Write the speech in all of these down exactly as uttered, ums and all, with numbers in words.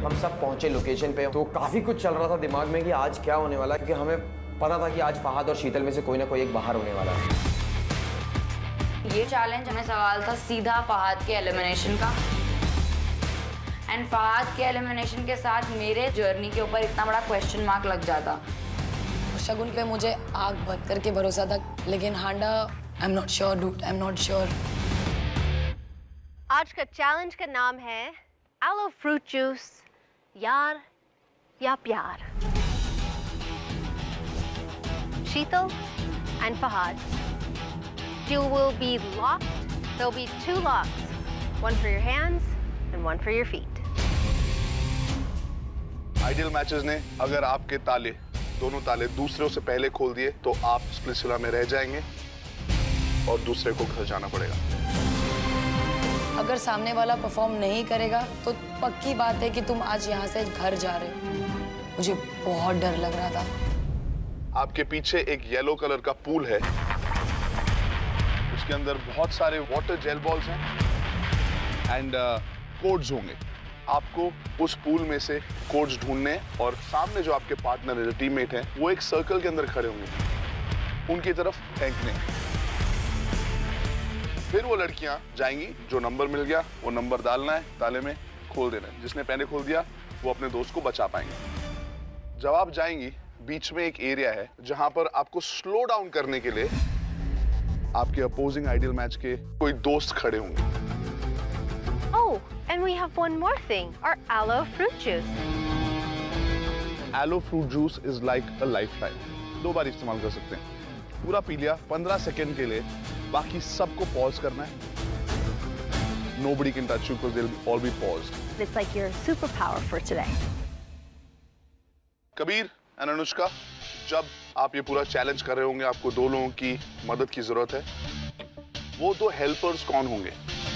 हम सब पहुंचे लोकेशन पे, तो काफ़ी कुछ चल रहा था दिमाग में कि आज क्या होने वाला है, क्योंकि हमें पता था कि आज फहद और शीतल में से कोई ना कोई एक बाहर होने वाला है। ये चैलेंज हमें सवाल था सीधा फहद के एलिमिनेशन का, एंड फहद के एलिमिनेशन के साथ मेरे जर्नी के ऊपर इतना बड़ा क्वेश्चन मार्क लग जाता। शगुन पे मुझे आग बंद करके भरोसा था, लेकिन Handa I am not sure dude, I am not sure. आज का चैलेंज का नाम है एलो फ्रूट जूस, यार या प्यार। Sheetal and Fahad, you will be locked. There'll be two locks, one for your hands and one for your feet. Ideal matches ने अगर आपके ताले, दोनों ताले दूसरों से पहले खोल दिए तो आप स्प्लिट्सविला में रह जाएंगे और दूसरे को घर जाना पड़ेगा। अगर सामने वाला परफॉर्म नहीं करेगा तो पक्की बात है कि तुम आज यहाँ से घर जा रहे हो। मुझे बहुत डर लग रहा था। आपके पीछे एक येलो कलर का पूल है, उसके अंदर बहुत सारे वाटर जेल बॉल्स हैं एंड कोड्स होंगे। आपको उस पूल में से कोड्स ढूंढने और सामने जो आपके पार्टनर है, टीममेट हैं, वो एक सर्कल के अंदर खड़े होंगे, उनकी तरफ फेंकने। फिर वो लड़कियां जाएंगी, जो नंबर मिल गया वो नंबर डालना है, ताले में खोल देना है। जिसने पहले खोल दिया वो अपने दोस्त को बचा पाएंगे। जब आप जाएंगी, बीच में एक एरिया है जहां पर आपको स्लो डाउन करने के लिए आपके अपोजिंग आइडियल मैच के कोई दोस्त खड़े होंगे। Oh, and we have one more thing, our aloe fruit juice. Aloe fruit juice is like a lifeline. दो बार इस्तेमाल कर सकते हैं। पूरा पी लिया पंद्रह सेकेंड के लिए, बाकी सबको पॉज करना है। Nobody can touch you because they'll all be paused. It's like your superpower for today. Kabir और अनुष्का, जब आप ये पूरा चैलेंज कर रहे होंगे, आपको दो लोगों की मदद की जरूरत है। वो दो हेल्पर्स कौन होंगे?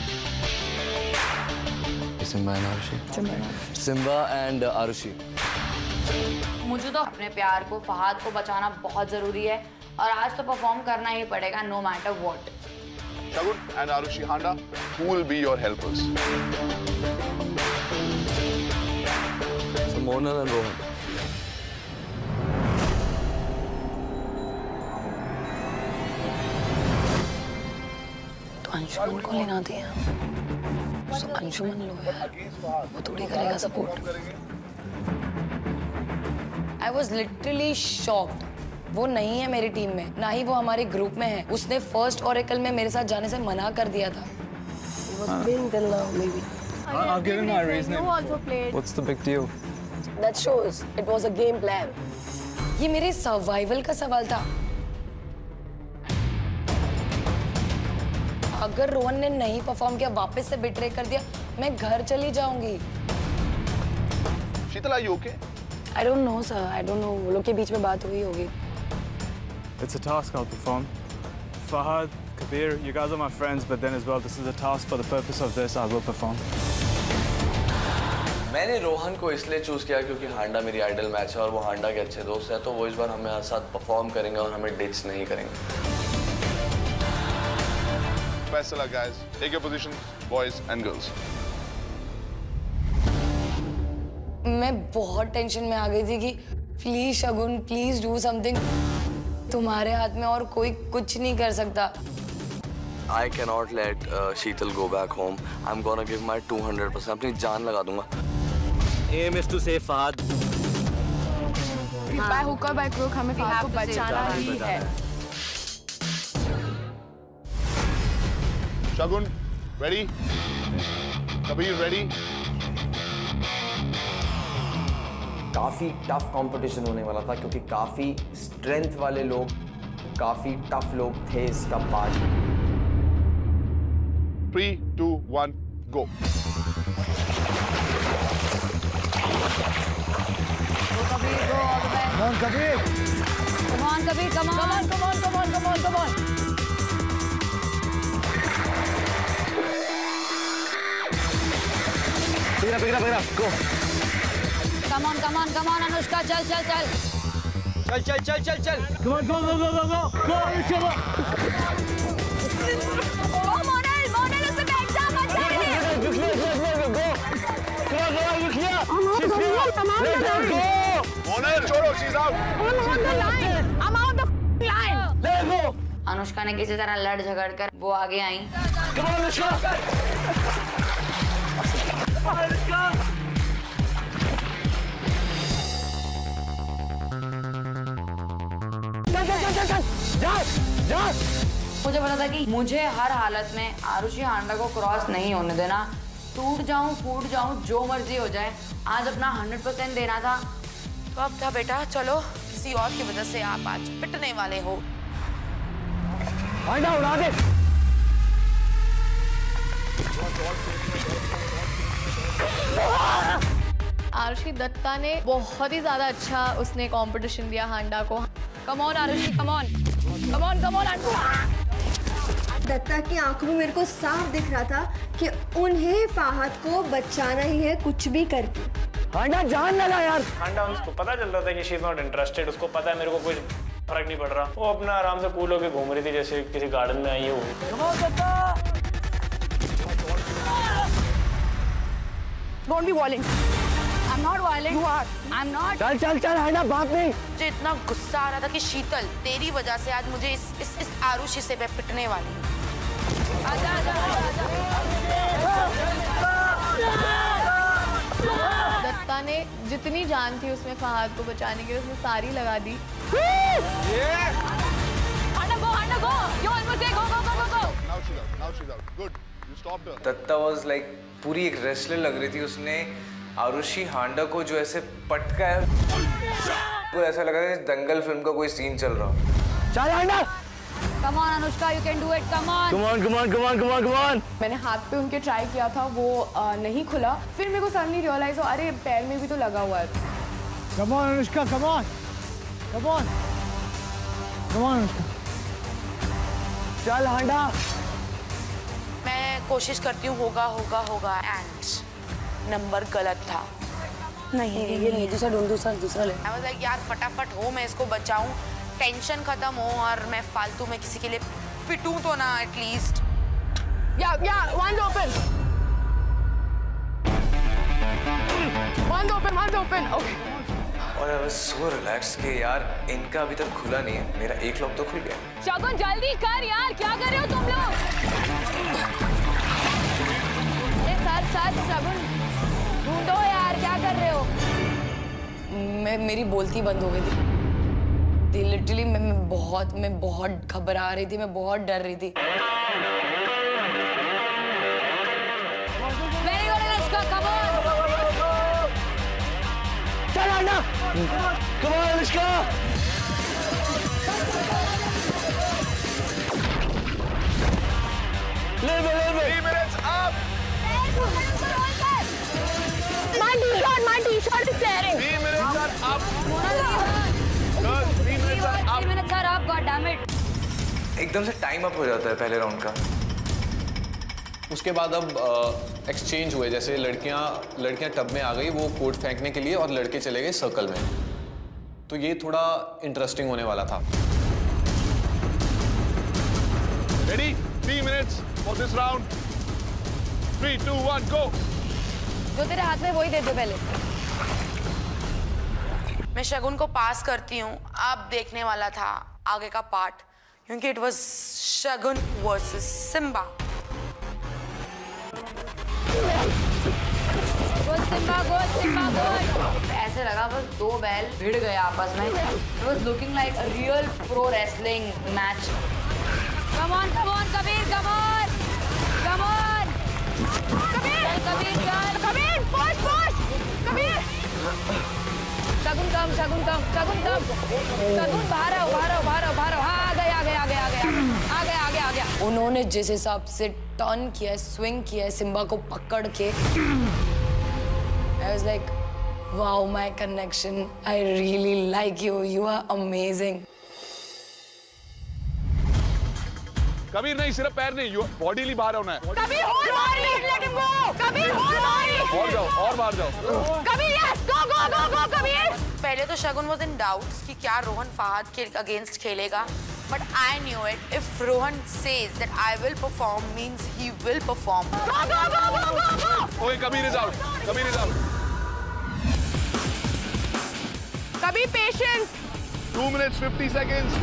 Simba and Arushi. Simba and Arushi. मुझे तो अपने प्यार को, फहद को बचाना बहुत जरूरी है और आज तो परफॉर्म करना ही पड़ेगा, no matter what. Shagun and Arushi Handa, who will be your helpers? So Monal and Rohan. Anshuman को लेना दिया, तो अंशुमन लो यार, वो थोड़ी करेगा support. I was literally shocked। वो नहीं है मेरी टीम में, ना ही वो हमारे ग्रुप में है। उसने फर्स्ट ओरेकल में मेरे साथ जाने से मना कर दिया था। It was being till now maybe. I'll give him my reasoning. What's the big deal? That shows it was a game plan. ये मेरे सर्वाइवल का सवाल था। अगर रोहन ने नहीं परफॉर्म किया, वापस से बिट्रे कर दिया, मैं घर चली जाऊंगी। शीतल, are you okay? I don't know sir, I don't know। वो लोग के बीच में बात हुई होगी। It's a task, I'll perform. Fahad, Kabir, you guys are my friends, but then as well, this is a task for the purpose of this, I will perform. मैंने रोहन को इसलिए चूज किया क्योंकि हांडा मेरी आइडल मैच है और वो हांडा के अच्छे दोस्त है, तो वो इस बार हमारे साथ परफॉर्म करेंगे और हमें डिच नहीं करेंगे। फैसला guys, take your position, boys and girls. मैं बहुत टेंशन में आ गई थी कि please Shagun, please do something. तुम्हारे हाथ में और कोई कुछ नहीं कर सकता। I cannot let uh, Sheetal go back home. I'm gonna give my two hundred percent. अपनी जान लगा दूंगा। Aim is to save Fahad. By hook or by crook हमें फहद को बचाना ही है। शगुन, ready? कबीर, ready? काफ़ी टफ कंपटीशन होने वाला था क्योंकि काफ़ी स्ट्रेंथ वाले लोग, काफ़ी टफ लोग थे इसका part. Three, two, one, go. Go Kabir, go all the best. Come on, Kabir. Come on Kabir, come on. Come on, come on, come on, come on, come on. Pick it up, pick it up, pick it up. Go. Come on, come on, come on, Anushka, चल, चल, चल. चल, चल, चल, चल, चल. Come on, go, go, go, go, go. Go, Anushka, go. Oh, Monal, Monal, उससे बैठ जा, मत जाने। Go. Come on, go, Anushka. She's Let her go. Owner छोड़ो, she's out. I'm out the line. Let her go. Anushka ने किसी तरह लड़ झगड़ कर वो आगे आई। Come on, Anushka. जा, जा. मुझे पता था कि मुझे हर हालत में आरुषि हांडा को क्रॉस नहीं होने देना। टूट जाऊं, फूट जाऊं, जो मर्जी हो जाए, आज अपना हंड्रेड परसेंट देना था। तो अब था बेटा, चलो किसी और की वजह से आप आज पिटने वाले हो। हांडा उड़ा दे. आरुषि दत्ता ने बहुत ही ज्यादा अच्छा उसने कंपटीशन दिया हांडा को। Come on Arushi, come on, come on, come on. Datta की आंखों में मेरे को साफ दिख रहा था कि उन्हें फहद को बचाना ही है कुछ भी करके। हांडा जान लगा यार. हांडा उसको पता चल रहा था कि शी इज नॉट इंटरेस्टेड, उसको पता है मेरे को कुछ फर्क नहीं पड़ रहा। वो अपना आराम से कूल होके घूम रही थी जैसे किसी गार्डन में आई है वो। Don't be violent. I'm not violent. You are. I'm not. चल चल चल हांडा, भाग नहीं. मुझे इतना गुस्सा आ रहा था कि शीतल तेरी वजह से आज मुझे इस इस, इस आरुषि से मैं पिटने वाली हूँ। आजा आजा आजा। दत्ता ने जितनी जान थी उसमें फहद को बचाने के लिए उसने सारी लगा दी। Handa go, Handa go. You almost there. Go, go, go, go, go. Now she's out. Now she's out. Good. You stopped her. Datta was like पूरी एक रेसलर लग रही थी। उसने आरुषि हांडा को जो ऐसे पटका है, वो ऐसा लगा था दंगल फिल्म का कोई सीन चल रहा। चल Handa. Come on Anushka, you can do it. Come on. Come on, come on, come on, come on, come on. मैंने हाथ पे उनके ट्राई किया था, वो आ, नहीं खुला। फिर मेरे को सडनली रियलाइज हो, अरे पैर में भी तो लगा हुआ है। Come on Anushka, come on, come on, come on Anushka. चल हांडा. मैं कोशिश करती हूँ होगा होगा होगा एंड नंबर गलत था। नहीं ये नहीं, दूसरा ढूंढ, दूसरा दूसरा ले। I was like यार फटाफट हो, मैं इसको बचाऊं, टेंशन खत्म हो और मैं फालतू में किसी के लिए पिटूं तो ना एटलीस्ट। या या one's open, one's open, one's open. Okay. और आई वाज सो रिलैक्स कि यार इनका अभी तक खुला नहीं है, मेरा एक लॉक तो खुल गया। शगुन जल्दी कर यार, क्या कर रहे हो तुम लोग? सच सच शगुन ढूंढो यार, क्या कर रहे हो? मैं मेरी बोलती बंद हो गई थी लिटरली। मैं, मैं बहुत मैं बहुत घबरा रही थी, मैं बहुत डर रही थी। Very good Anushka, come on. चल हांडा. Come on Anushka. ले ले ले. Three minutes up. My t-shirt, my t-shirt is tearing. Three minutes are up. Girls, three minutes are up. Three minutes are up, God damn it. एकदम से time up हो जाता है पहले राउंड का। उसके बाद अब एक्सचेंज हुए, जैसे लड़कियां लड़कियां टब में आ गई वो कोट फेंकने के लिए और लड़के चले गए सर्कल में। तो ये थोड़ा इंटरेस्टिंग होने वाला था। Ready? Three minutes for this round. Three, two, one, go. जो तेरे हाथ में वही दे दे पहले। मैं शगुन को पास करती हूँ, अब देखने वाला था आगे का पार्ट, क्योंकि it was Shagun versus Simba. Good Simba, good Simba, good. ऐसे लगा बस दो बैल भिड़ गए आपस में। It was looking like a real pro wrestling match. Come on, come on, Kabir, come on, come on. Kabir, Kabir, चल, कबीर, push, push, कबीर. शगुन कम, शगुन कम, शगुन कम, शगुन बाहर आओ, बाहर आओ, बाहर आओ, बाहर आओ। हाँ आ गए, आ गए, आ गए, आ गए, आ गए, आ गए, आ गया। उन्होंने जिस हिसाब से टर्न किया, स्विंग किया, सिम्बा को पकड़ के, I was like, wow, my connection. I really like you. You are amazing. Kabir नहीं, सिर्फ पैर नहीं, बॉडी ली बाहर होना है। कबीर और मारी, let him go. कबीर और मारी। और जाओ, और बाहर जाओ। Kabir yes, go, go, go, go, Kabir. पहले तो शगुन was in doubts कि क्या रोहन फहद के अगेंस्ट खेलेगा, but I knew it. If Rohan says that I will perform, means he will perform. Go, go, go, go, go, go. Okay, Kabir is out. Kabir is out. कभी patience. Two minutes fifty seconds.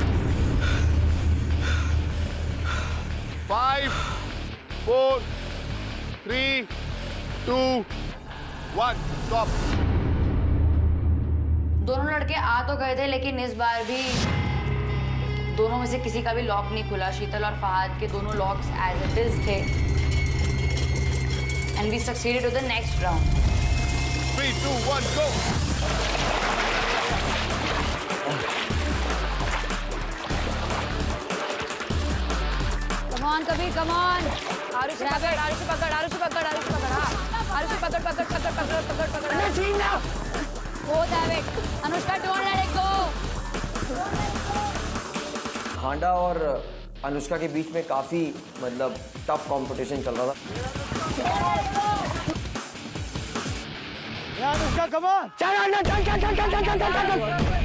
Five, four, three, two, one. Stop. दोनों लड़के आ तो गए थे, लेकिन इस बार भी दोनों में से किसी का भी लॉक नहीं खुला। शीतल और फहाद के दोनों लॉक्स एज इट इज थे। And we succeeded to the next round. Three, two, one, go. Come on, कभी come on. आरुषि पकड़, आरुषि पकड़, आरुषि पकड़, आरुषि पकड़, हाँ। आरुषि पकड़, पकड़, पकड़, पकड़, पकड़, पकड़। Go, David. Anushka, don't let it go. हांडा और अनुष्का के बीच में काफी मतलब टफ कंपटीशन चल रहा था। Anushka, come on. चल, चल, चल, चल, चल, चल, चल, चल, चल।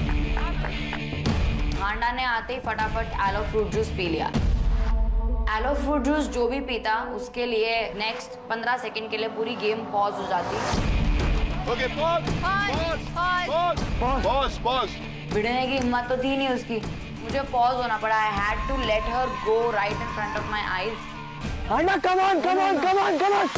हांडा ने आते ही फटाफट एलो फ्रूट जूस पी लिया। एलो फ्रूट जूस जो भी पीता उसके लिए नेक्स्ट पंद्रह सेकंड के लिए पूरी गेम पॉज हो जाती। Okay, pause, pause, pause, pause, pause. भिड़ने की हिम्मत तो थी नहीं उसकी। मुझे पॉज होना पड़ा। I had to let her go right in front of my eyes. Handa, come on, come on, come on, come on.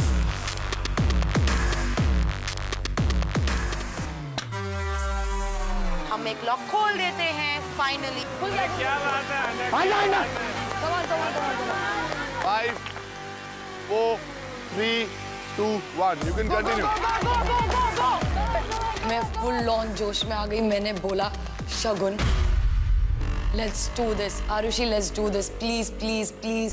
हम एक लॉक खोल देते हैं फाइनली। खुल गया। क्या बात है? Handa, Handa. Come on, come on, come on, come on. Five, four, three, two, one. You can continue. मैं फुल लॉन जोश में आ गई। मैंने बोला Shagun, let's do this. Arushi, let's do this, please please please.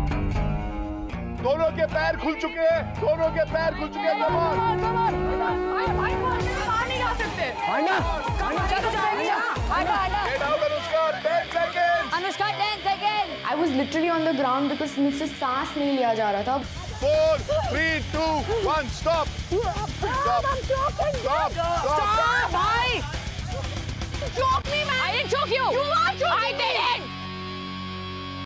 दोनों के पैर खुल चुके हैं। दोनों के पैर खुल चुके हैं। Come on. नहीं जा सकते। हांडा, Get out, Anushka. Ten seconds. Anushka ten seconds. I was literally on the ground because मुझसे सांस नहीं लिया जा रहा था। Four, three, two, one. Stop. Stop. Stop. Stop. Stop.